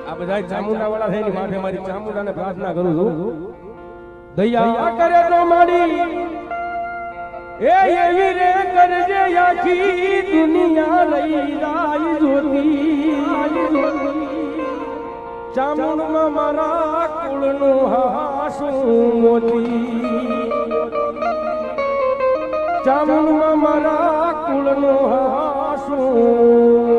આ બધા ચામુંડા વાળા થઈને માથે મારી ચામુંડાને પ્રાર્થના કરું છું દયા કરે તો મારી એ એવી રે કરજે આખી દુનિયા લઈ જાય જોતી ચામુંડમાં મારા કુળનું હાસું મોતી ચામુંડમાં મારા કુળનું હાસું